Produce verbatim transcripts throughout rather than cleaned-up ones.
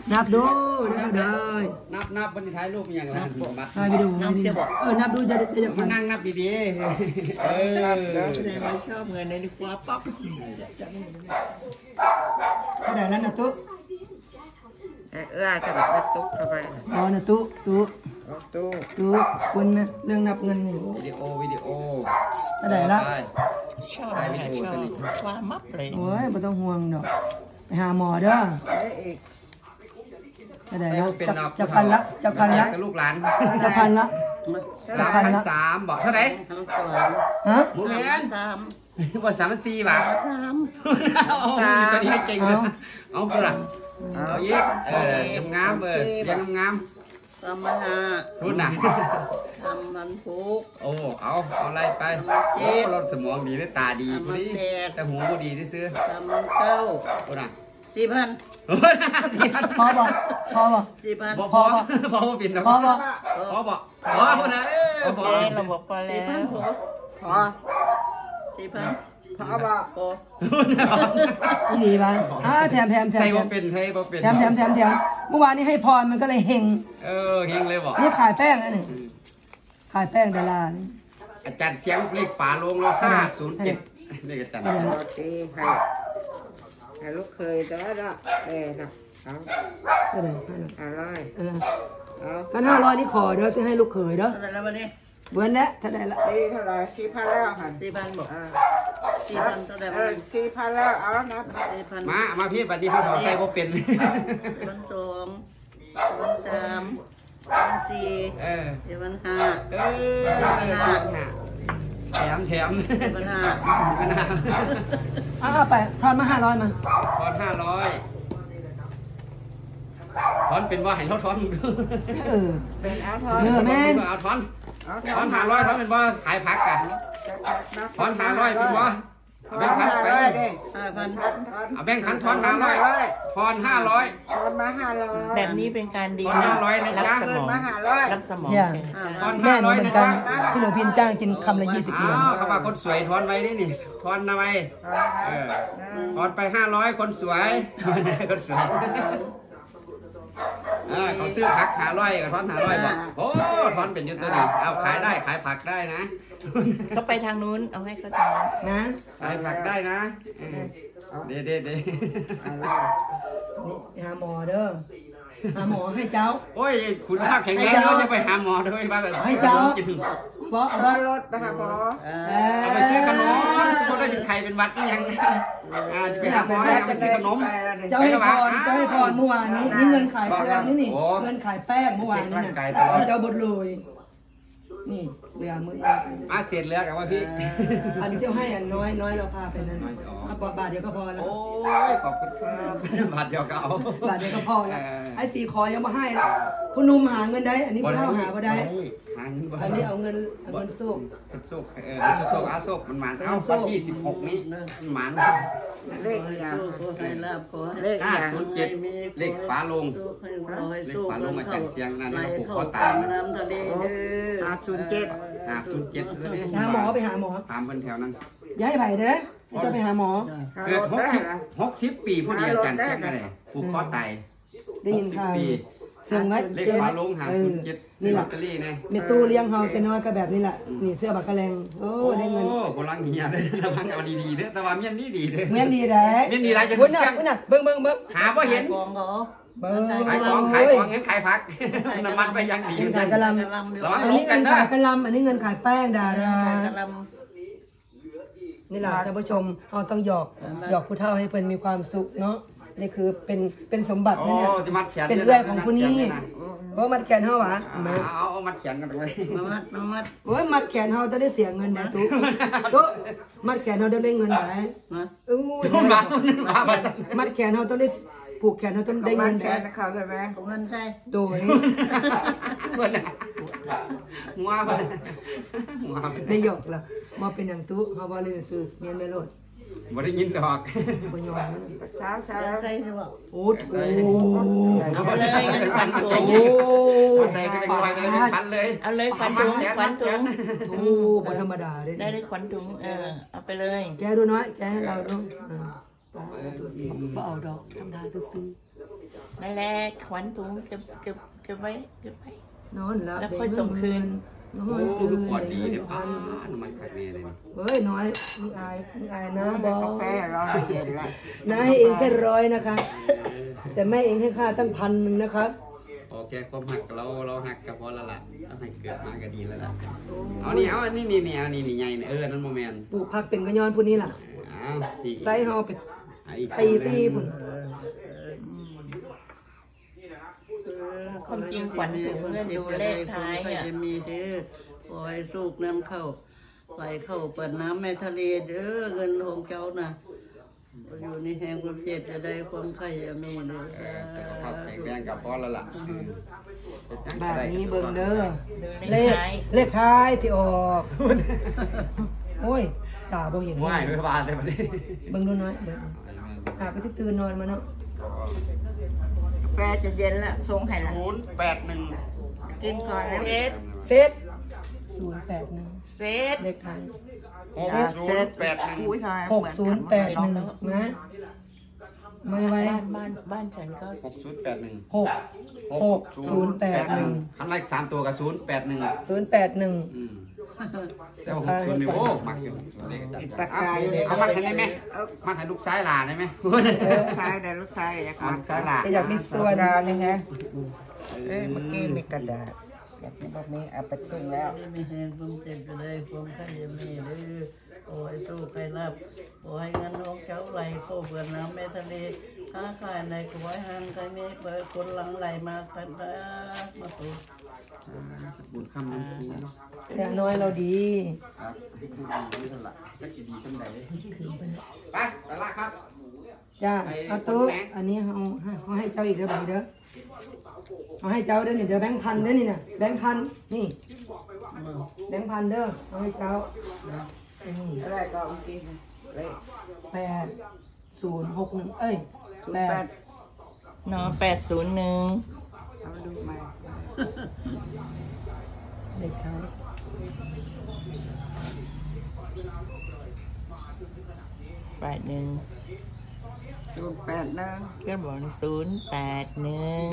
นับดูนับได้นับนับบันทึกถ่ายรูปอย่างไรถ่ายไปดูเออนับดูจะจะจะนั่งนับดีๆเออไม่ชอบเงินในดีกว่าป๊อปก็ได้นั้นนะตุ๊เออจะแบบตุ๊กเข้าไปอ๋อนะตุ๊ตุ๊ตุ๊ตุ๊คุณนะเรื่องนับเงินนี่วิดีโอวิดีโอก็ได้ละชอบชอบความมับเลยโอ้ยไม่ต้องห่วงดอกไปหาหมอเด้อก็ได้ละจะพันละจะพันละลูกหลานจะพันละจะพันละสามบอกเท่าไหร่ฮะมูเมนสามบอกสามสี่บาทสามสามตัวนี้เก่งเลยเอาเปล่าเอาเยอะเอองามเบอร์ยังงามสามพันห้ารุ่นไหนสามพันหกโอ้เอาเอาอะไรไปโอ้เราสมองดีได้ตาดีพอดีแต่หูก็ดีที่ซื้อสามพันเก้าโอ้น่ะสี่พันพอบอกพอบอกสี่พันพอพอพอปิ่นพอบอกพอบอกพอคนนะโอเคเราบอกพอแล้วพอสี่พันพอบอกพอนี่ดีป่ะอ่าแถมแถมแถมใช่ว่าเป็นใช่ว่าเป็นแถมแถมแถมแถมเมื่อวานนี้ให้พรมันก็เลยเฮงเออเฮงเลยบอกนี่ขายแป้งนะนี่ขายแป้งดารานี่อาจารย์เสียงเลขฝาลงแล้วห้าศูนย์เจ็ดเลขอาจารย์โอเคให้ให้ลูกเคยเด้อละเออนะเอาก็ได้ห้าร้อยเออเอากันห้าร้อยนี่ขอเดี๋ยวจะให้ลูกเขยเด้อเท่าไหร่แล้ววันนี้เบิ้ลแล้วเท่าไหร่ละสี่เท่าไหร่สี่พันแล้วค่ะสี่พันบอกสี่พันเท่าไหร่เออสี่พันแล้วเอานะสี่พันมามาพี่บัดนี้พี่ขอใส่พวกเป็นพันสองพันสามพันสี่เออพันห้าเออพันห้าแถมแถมพันห้าพันห้าเอาไปทอนมาห้าร้อยมาทอนห้าร้อยทอนเป็นว่าให้เราทอนเออเป็นเอาทอนเออแม่เอาทอนทอนห้าร้อยทอนเป็นว่าขายผักกันทอนห้าร้อยเป็นว่าแบ่งพันไปห้าพันเอาแบ่งพันทอนห้าร้อยทอนห้าร้อยทอนมาห้าร้อยแบบนี้เป็นการดีนะรับสมองรับสมองแม่หนูเหมือนกันที่หนูพินจ้างกินคำละยี่สิบเหรียญเขาว่าคนสวยทอนไว้นี่นี่ทอนทำไมทอนไปห้าร้อยคนสวยคนสวยเขาซื้อผักหาร้อยกับทอนหาร้อยบอกโอ้ทอนเป็นยุตัวนี้เอาขายได้ขายผักได้นะเขาไปทางนู้นเอาให้เขาทางนะขายผักได้นะเด็ดเด็ดเด็ดหาหมอเด้อหาหมอให้เจ้าโอ้ยคุณภาพแข็งแรงเราจะไปหาหมอด้วยบ้างให้เจ้าบอกเอารถไปหาหมอเอาไปซื้อขนมสมมติว่าเป็นใครเป็นวัดนี่ยังจะไปหาหมอเอาไปซื้อขนมเจ้าให้พรเจ้าให้พรเมื่อวานนี้นี่เงินขายแป้งนี่นี่เงินขายแป้งเมื่อวานนี้นะเจ้าบดเลยนี่เรือมือมาเสร็จแล้วกับว่าพี่อันนี้เจ้าให้อันน้อยน้อยเราพาไปนั่นบาทเดียวก็พอแล้วโอ้ยขอบคุณครับบาทเดียวก็เอาบาทเดียวก็พอแล้วไอ้สีคอยังมาให้แล้วคุณนุ่มหาเงินได้อันนี้พ่อหาก็ได้อันนี้เอาเงินเงินโซ่โซ่เออโซ่อาโซ่มันหมานเอาวันที่สิบหกนี้หมานเลขยาเลขห้าศูนย์เจ็ดเลขฝาลงเลขฝาลงมาจากเสียงนั่นเขาผูกคอตายห้าศูนย์เจ็ดห้าศูนย์เจ็ดหาหมอไปหาหมอตามคนแถวนั้นย้ายไปเด้อจะไปหาหมอเกิดหกสิบหกสิบปีผู้เดียวกันเสียงอะไรผูกคอตายได้ยินข่าวเสียงไว้เลขฝาลงห้าศูนย์เจ็ดนี่แหละเมตู้เลี้ยงเฮาเป็นน้อยก็แบบนี้แหละนี่เสื้อบักกะแรงโอ้ได้เงินโอ้โบราณเฮียเลยระวังเอาดีๆเด้อแต่ว่าเมียนนี่ดีเด้อเมียนดีได้เมียนดีไรจะเสียงเบิ้งเบิ้งเบิ้งหาว่าเห็นเบิ้งขายของขายของเงินขายผักน้ำมันไปยังดีขายกะลำระวังอันนี้เงินขายกะลำอันนี้เงินขายแป้งดารานี่แหละท่านผู้ชมเราต้องหยอกหยอกผู้เฒ่าให้เพิ่นมีความสุขเนาะนี่คือเป็นเป็นสมบัตินะเนี่ยเป็นเอื้อยของผู้นี้เพราะมัดแขนเฮาวะเอาเอามัดแขนกันไปมามัดมามัดโอ้ยมัดแขนเฮาต้องได้เสียเงินนะตุ๊ตุ๊มัดแขนเฮาต้องได้เงินไหนอู้มัดแขนเฮาต้องได้ผูกแขนเฮาต้องได้เงินแขนเขาใช่ไหมเงินใช่โดยงัวไปงัวได้หยอกละมาเป็นอย่างตุ๊เฮาบ่เลยซื้อเงินไม่ลดบ่ได้ยินดอกบ่ยอมสาวสาวใส่ใช่บ่โอ้โหเอาไปเลยควันถุงโอ้ใส่ไปเลยเลยคันเลยเอาเลยควันถุงควันถุงโอ้บ่ธรรมดาเด้ได้ได้ควันถุงเออเอาไปเลยแกดูน้อยแกให้เราดูบ่เอาดอกทำได้ซื่อนั่นแหละขวัญถุงเก็บเก็บเก็บไว้เก็บไว้นอนหลับแล้วค่อยส่งคืนนอโอ้นตื่นลูกกอดดีเงินเด้อพันน้ำมันขาดแน่เลยนี่เฮ้ยน้อยมึงอายมึงอายนะบอกาแฟร้อนเย็นละนายเองแค่ร้อยนะคะ แต่แม่เองให้ค่าตั้งพันหนึ่งนะครับโอเคความหักเราเราหักกับพอแล้วล่ะเราให้เกิดมาก็ดีแล้วล่ะเอานี่เอาอันนี้นี่นี่เอานี่นี่ใหญ่นี่เออนั่นโมเมนต์ปลูกผักเป็นกระยอนผู้นี้ล่ะเอาอีกไซส์เฮาไปเอาอีกตีซี่พุ่นความจริงขวัญถุงเนี่ยดูเลขท้ายอ่ะจะมีเด้อปล่อยสูกน้ำเข้าไหลเข้าเปิดน้ำแม่ทะเลเด้อเงินของเจ้าน่ะอยู่ในแห่งความเจ็บจะได้ความไข่จะมีเด้อเออสุขภาพแข็งแรงกับพอแล้วล่ะแบบนี้เบิ่งเด้อดูเลเลขขท้ายเลขท้ายสิออกโอ้ยตาบ่เห็นไหวไม่บานเลยวันนี้เบิ่งดูน้อยเบิ่งอาก็สิตื่นนอนมาเนาะกาแฟจะเย็นละส่งให้ละศูนย์แปดหนึ่งกินก่อนแล้วเซตเซตศูนย์แปดหนึ่งเซตเลขท้ายหกศูนย์แปดหนึ่งอุ้ยทายหกศูนย์แปดหนึ่งนะไม่ไว้บ้านบ้านบ้านฉันก็หกศูนย์แปดหนึ่งหกหกศูนย์แปดหนึ่งทำไรสามตัวกับศูนย์แปดหนึ่งศูนย์แปดหนึ่งอืมแต่ว่าหกศูนย์นี่โอ้มักอยู่เลขจัดปากกาอยู่เอามัดให้ได้ไหมมัดให้ลูกซ้ายหลานได้ไหมลูกชายเดี๋ยวลูกชายอยากเอาลูกซ้ายหลานอยากมีส่วนนี่ไงเอ้ยเมื่อกี้มีกระดาษอยากแบบนี้เอาไปทิ้งแล้วไม่แห้งความเจ็บจะได้ความไข่จะมีเด้อโอ้ยสู้ใครรับโอ้ยเงินของเจ้าไหลเข้าเปิดน้ำแม่ทะเลค้าขายในกวยหันใครมีเปิดคนหลังไหลมาคันได้มาสู่บุญคำน้ำคูแต่น้อยเราดีครับที่คือดีที่สุดละจะกี่ดีจังไหนไปไปละครับจ้าเอาตู้อันนี้เขาเขาให้เจ้าอีกเด้อบังเด้อเขาให้เจ้าเด้อนี่เด้อแบงค์พันเด้อนี่น่ะแบงค์พันนี่แบงค์พันเด้อเขาให้เจ้าอืมอะไรก็เมื่อกี้เลขแปดศูนย์หกหนึ่งเอ้ยแปดเนาะแปดศูนย์หนึ่งเอาดูใหม่เลขท้ายแปดหนึ่งศูนย์แปดนะก็บอกศูนย์แปดหนึ่ง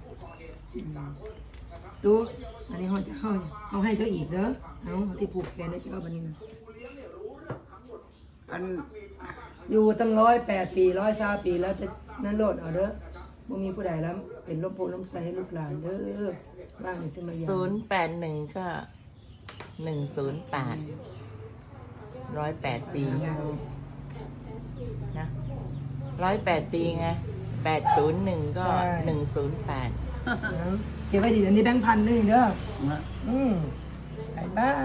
ตู้อันนี้เขาจะเข้าเขาให้เจ้าอีกเด้อเอาเขาที่ผูกแขนได้เจ้าบันนี้นะอันอยู่ตั้งร้อยแปดปีร้อยสามปีแล้วจะนั่นโลดเอาเด้อบ่มีผู้ใดแล้วเป็นลมโพลมใสให้ลูกหลานเด้อบ้างขึ้นมาอย่างศูนย์แปดหนึ่งก็หนึ่งศูนย์แปดร้อยแปดปีนะร้อยแปดปีไงแปดศูนย์หนึ่งก็หนึ่งศูนย์แปดเอาเก็บไว้ดีอันนี้แบงค์พันนึงเด้ออืมไปบ้าย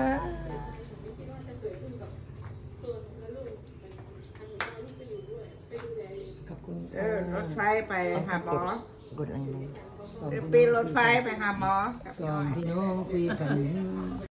ขอบคุณเออรถไฟไปหาหมอกดอะไรสองเออปีนรถไฟไปหาหมอสองพี่น้องคุยกัน